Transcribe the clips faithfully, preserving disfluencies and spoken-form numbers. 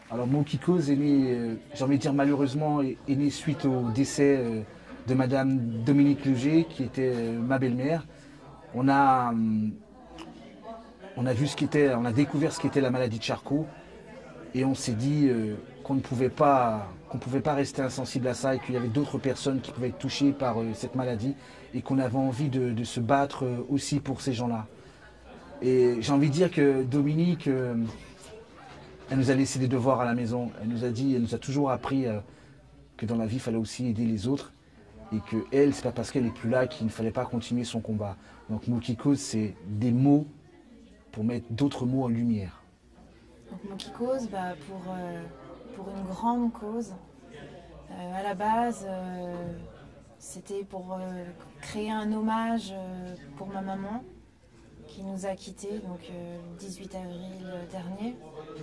Alors mon Kikoz est né, euh, j'ai envie de dire malheureusement, est, est né suite au décès euh, de Madame Dominique Leger, qui était euh, ma belle-mère. On a, hum, on a vu ce qu'était, on a découvert ce qu'était la maladie de Charcot, et on s'est dit euh, qu'on ne pouvait pas, qu'on pouvait pas rester insensible à ça, et qu'il y avait d'autres personnes qui pouvaient être touchées par euh, cette maladie, et qu'on avait envie de, de se battre euh, aussi pour ces gens-là. Et j'ai envie de dire que Dominique, euh, elle nous a laissé des devoirs à la maison. Elle nous a dit, elle nous a toujours appris euh, que dans la vie, il fallait aussi aider les autres. Et que elle, c'est pas parce qu'elle est plus là qu'il ne fallait pas continuer son combat. Donc Mokikos, c'est des mots pour mettre d'autres mots en lumière. Donc Mokikos, bah, pour, euh, pour une grande cause. Euh, à la base, euh, c'était pour euh, créer un hommage euh, pour ma maman, qui nous a quittés donc, euh, le dix-huit avril dernier,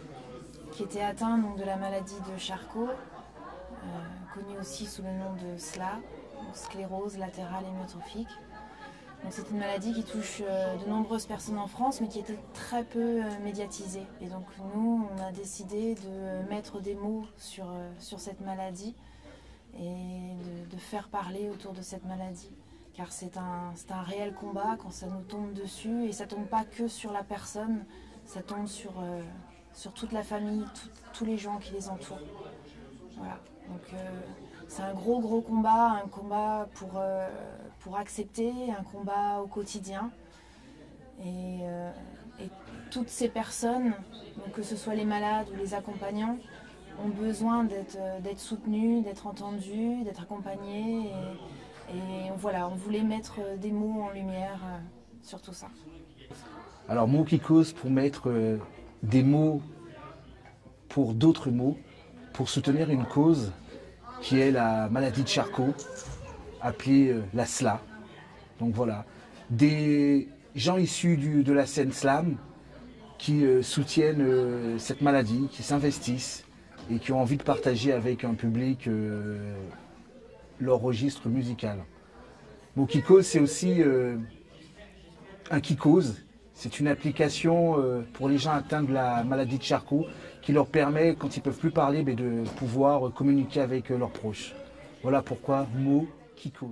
qui était atteinte donc, de la maladie de Charcot, euh, connue aussi sous le nom de S L A, donc sclérose latérale hémiotrophique. C'est une maladie qui touche euh, de nombreuses personnes en France, mais qui était très peu euh, médiatisée. Et donc nous, on a décidé de mettre des mots sur, euh, sur cette maladie et de, de faire parler autour de cette maladie. Car c'est un, c'est un réel combat quand ça nous tombe dessus, et ça ne tombe pas que sur la personne, ça tombe sur, euh, sur toute la famille, tout, tous les gens qui les entourent. Voilà. Donc euh, c'est un gros gros combat, un combat pour, euh, pour accepter, un combat au quotidien. Et, euh, et toutes ces personnes, donc que ce soit les malades ou les accompagnants, ont besoin d'être, d'être soutenues, d'être entendues, d'être accompagnées. Et, Et voilà, on voulait mettre des mots en lumière euh, sur tout ça. Alors Mokikos, pour mettre euh, des mots pour d'autres mots, pour soutenir une cause qui est la maladie de Charcot, appelée euh, la S L A. Donc voilà, des gens issus du, de la scène slam qui euh, soutiennent euh, cette maladie, qui s'investissent et qui ont envie de partager avec un public euh, leur registre musical. Mokikos, c'est aussi euh, un Kikos. C'est une application euh, pour les gens atteints de la maladie de Charcot qui leur permet, quand ils ne peuvent plus parler, mais de pouvoir communiquer avec euh, leurs proches. Voilà pourquoi Mokikos.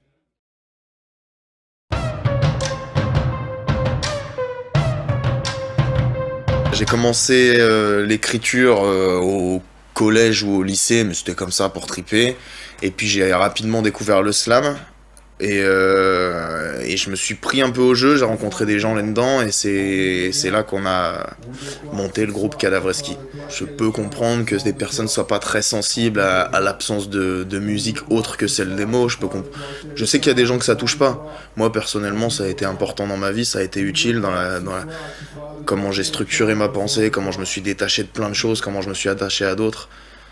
J'ai commencé euh, l'écriture euh, au collège ou au lycée, mais c'était comme ça pour triper. Et puis j'ai rapidement découvert le slam. Et, euh, et je me suis pris un peu au jeu, j'ai rencontré des gens là-dedans, et c'est c'est là qu'on a monté le groupe Cadavreski. Je peux comprendre que des personnes ne soient pas très sensibles à, à l'absence de, de musique autre que celle des mots. Je, peux je sais qu'il y a des gens que ça touche pas. Moi, personnellement, ça a été important dans ma vie, ça a été utile dans la, dans la, comment j'ai structuré ma pensée, comment je me suis détaché de plein de choses, comment je me suis attaché à d'autres.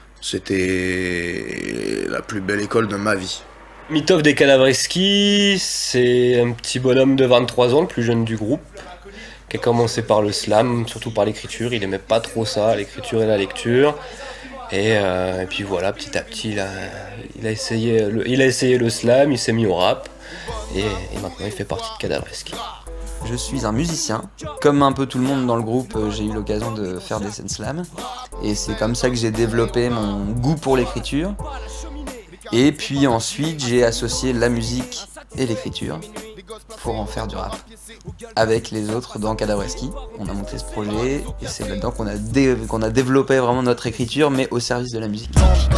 C'était la plus belle école de ma vie. Mitov des Cadavreski, c'est un petit bonhomme de vingt-trois ans, le plus jeune du groupe, qui a commencé par le slam, surtout par l'écriture. Il aimait pas trop ça, l'écriture et la lecture. Et, euh, et puis voilà, petit à petit, il a, il a, essayé, le, il a essayé le slam, il s'est mis au rap, et, et maintenant il fait partie de Cadavreski. Je suis un musicien. Comme un peu tout le monde dans le groupe, j'ai eu l'occasion de faire des scènes slam. Et c'est comme ça que j'ai développé mon goût pour l'écriture. Et puis ensuite, j'ai associé la musique et l'écriture pour en faire du rap. Avec les autres dans Cadavreski, on a monté ce projet et c'est là-dedans qu'on a, dé qu'on a développé vraiment notre écriture, mais au service de la musique.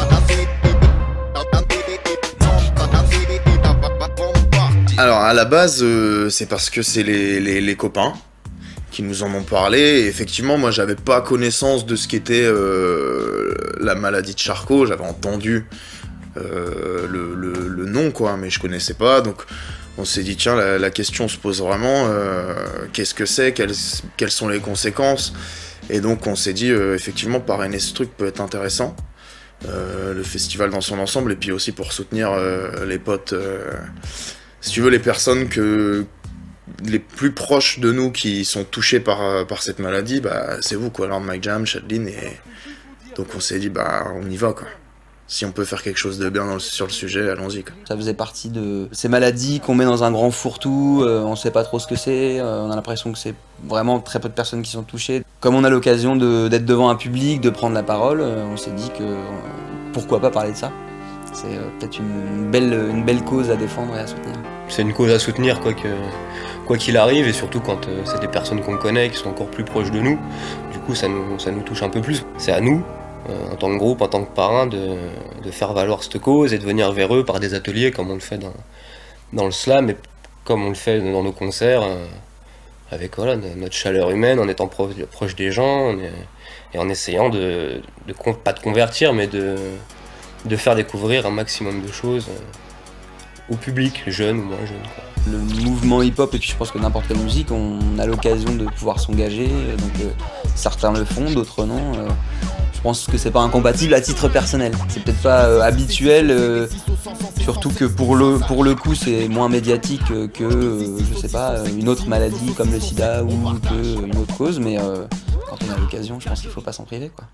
Alors à la base, euh, c'est parce que c'est les, les, les copains qui nous en ont parlé. Et effectivement, moi, j'avais pas connaissance de ce qu'était euh, la maladie de Charcot. J'avais entendu Euh, le, le, le nom quoi, mais je connaissais pas, donc on s'est dit tiens, la, la question se pose vraiment, euh, qu'est-ce que c'est, quelles, quelles sont les conséquences, et donc on s'est dit euh, effectivement parrainer ce truc peut être intéressant, euh, le festival dans son ensemble, et puis aussi pour soutenir euh, les potes, euh, si tu veux, les personnes que les plus proches de nous qui sont touchés par, par cette maladie, bah c'est vous quoi, Lord Mike Jam, Chadlin, et donc on s'est dit bah on y va quoi. si on peut faire quelque chose de bien dans le, sur le sujet, allons-y. Ça faisait partie de ces maladies qu'on met dans un grand fourre-tout, euh, on sait pas trop ce que c'est, euh, on a l'impression que c'est vraiment très peu de personnes qui sont touchées. Comme on a l'occasion d'être devant un public, de prendre la parole, euh, on s'est dit que euh, pourquoi pas parler de ça. C'est euh, peut-être une belle, une belle cause à défendre et à soutenir. C'est une cause à soutenir quoi que, quoi qu'il arrive, et surtout quand euh, c'est des personnes qu'on connaît, qui sont encore plus proches de nous. Du coup ça nous, ça nous touche un peu plus. C'est à nous, en tant que groupe, en tant que parrain, de, de faire valoir cette cause et de venir vers eux par des ateliers comme on le fait dans, dans le slam et comme on le fait dans nos concerts, euh, avec voilà, notre chaleur humaine, en étant pro, proche des gens on est, et en essayant de, de, pas de convertir, mais de, de faire découvrir un maximum de choses euh, au public, jeunes ou moins jeunes, quoi. Le mouvement hip-hop, et puis je pense que n'importe quelle musique, on a l'occasion de pouvoir s'engager, donc euh, certains le font, d'autres non. Euh, je pense que c'est pas incompatible à titre personnel. C'est peut-être pas euh, habituel, euh, surtout que pour le, pour le coup c'est moins médiatique que, euh, je sais pas, une autre maladie comme le sida ou que une autre cause, mais euh, quand on a l'occasion, je pense qu'il faut pas s'en priver, quoi.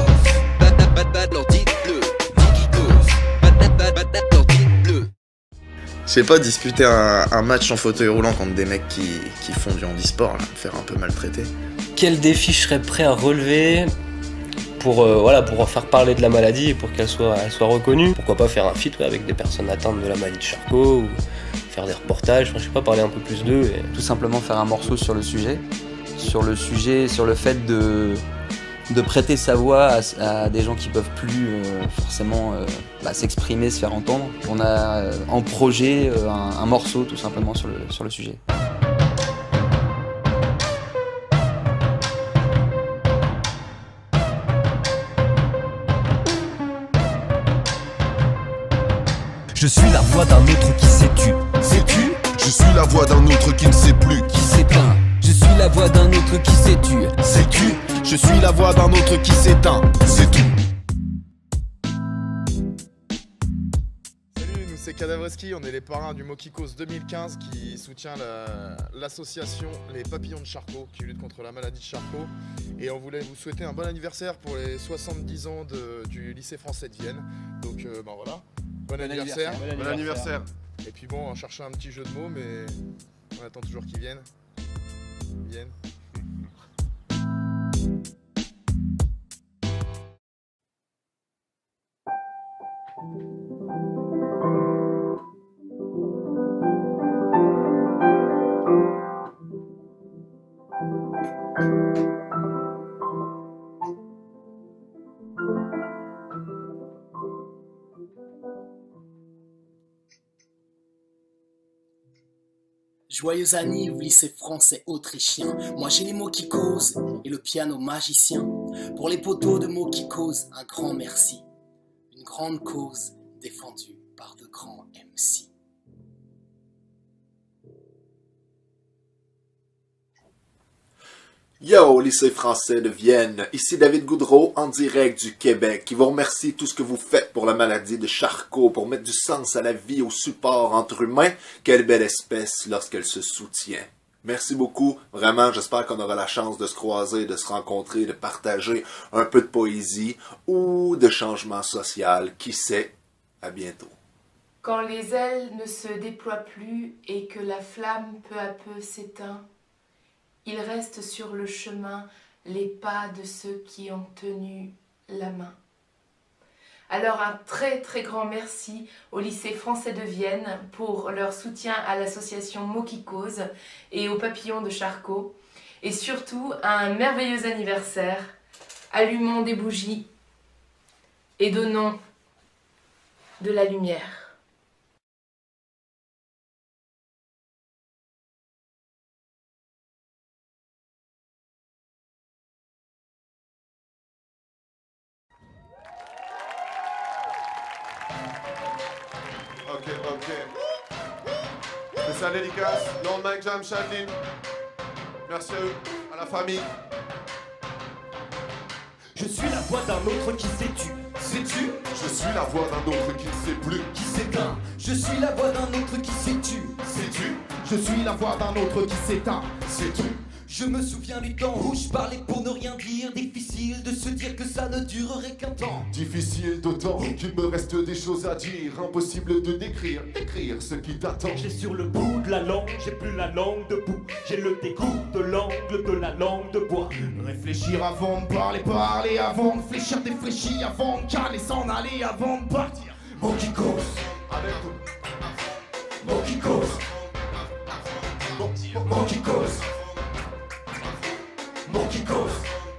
Je sais pas, disputer un, un match en fauteuil roulant contre des mecs qui, qui font du handisport, là, me faire un peu maltraiter. Quel défi je serais prêt à relever pour, euh, voilà, pour faire parler de la maladie et pour qu'elle soit, elle soit reconnue? Pourquoi pas faire un feat ouais, avec des personnes atteintes de la maladie de Charcot, ou faire des reportages, enfin, je sais pas, parler un peu plus d'eux. Et... Tout simplement faire un morceau sur le sujet, sur le sujet, sur le fait de... de prêter sa voix à, à des gens qui peuvent plus euh, forcément euh, bah, s'exprimer, se faire entendre. On a euh, en projet euh, un, un morceau tout simplement sur le, sur le sujet. Je suis la voix d'un autre qui s'étue. Sais-tu? Je suis la voix d'un autre qui ne sait plus. Qui s'éteint. Je suis la voix d'un autre qui s'étue. Sais-tu? Je suis la voix d'un autre qui s'éteint. C'est tout. Salut, nous c'est Cadavreski, on est les parrains du Mokikos deux mille quinze qui soutient l'association la, Les Papillons de Charcot qui lutte contre la maladie de Charcot. Et on voulait vous souhaiter un bon anniversaire pour les soixante-dix ans de, du lycée français de Vienne. Donc euh, ben voilà, bon, bon anniversaire. anniversaire. Bon anniversaire. Et puis bon, on cherchait un petit jeu de mots, mais on attend toujours qu'ils viennent. Ils viennent. Joyeux anniv, lycée français autrichien. Moi j'ai les mots qui causent et le piano magicien. Pour les poteaux de mots qui causent, un grand merci. Une grande cause défendue par de grands M C. Yo, lycée français de Vienne, ici David Goudreau en direct du Québec qui vous remercie tout ce que vous faites pour la maladie de Charcot, pour mettre du sens à la vie, au support entre humains. Quelle belle espèce lorsqu'elle se soutient. Merci beaucoup, vraiment, j'espère qu'on aura la chance de se croiser, de se rencontrer, de partager un peu de poésie ou de changement social, qui sait. À bientôt. Quand les ailes ne se déploient plus et que la flamme peu à peu s'éteint, il reste sur le chemin les pas de ceux qui ont tenu la main. Alors un très très grand merci au lycée français de Vienne pour leur soutien à l'association Mokikos et aux Papillons de Charcot. Et surtout un merveilleux anniversaire. Allumons des bougies et donnons de la lumière. Ok, ok. Spécial dédicace, Lord Mike Jam, Chadlin. Merci à eux, à la famille. Je suis la voix d'un autre qui s'étue. Sais-tu? Je suis la voix d'un autre qui ne sait plus. Qui s'éteint. Je suis la voix d'un autre qui s'étue. Sais-tu? Je suis la voix d'un autre qui s'éteint. C'est tout. Je me souviens du temps où je parlais pour ne rien dire. Difficile de se dire que ça ne durerait qu'un temps. Difficile d'autant qu'il me reste des choses à dire. Impossible de décrire, décrire ce qui t'attend. J'ai sur le bout de la langue, j'ai plus la langue debout. J'ai le dégoût de l'angle de la langue de bois. Réfléchir avant de parler, parler avant de fléchir, défraîchir avant de caler, s'en aller avant de partir. Mot qui cause, avec nous. Mot qui cause, mot qui cause, mot qui cause.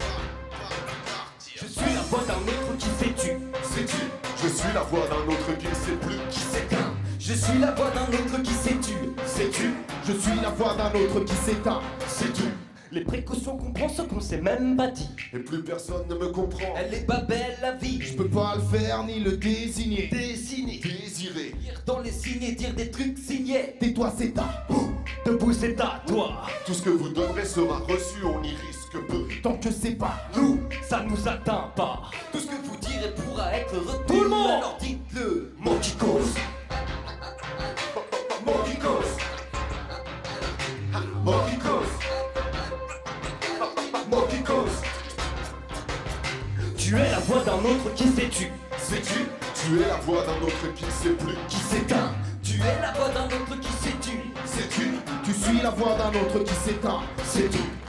Je suis la voix d'un autre qui s'étue. Sais-tu? Je suis la voix d'un autre qui ne sait plus, qui s'éteint. Je suis la voix d'un autre qui s'étue. Sais-tu? Je suis la voix d'un autre qui s'éteint. Sais-tu? Les précautions qu'on prend, ce qu'on s'est même pas dit. Et plus personne ne me comprend. Elle est pas belle la vie. Je peux pas le faire ni le désigner. Dessiner, désirer, lire dans les signes et dire des trucs signés. Tais-toi, c'est ta. Debout, c'est à toi. Tout ce que vous donnerez sera reçu, on y risque peu. Tant que c'est pas nous, ça nous atteint pas. Tout ce que vous direz pourra être retenu. Tout le monde. Alors dites-le. Mot qui cause, mot qui cause, mot qui cause, mot qui cause. Tu es la voix d'un autre qui s'étue. Sais-tu? Tu es la voix d'un autre qui ne sait plus, Qui s'éteint. Tu es la voix d'un autre qui s'étue. sais-tu? Tu suis la voix d'un autre qui s'éteint. C'est tout.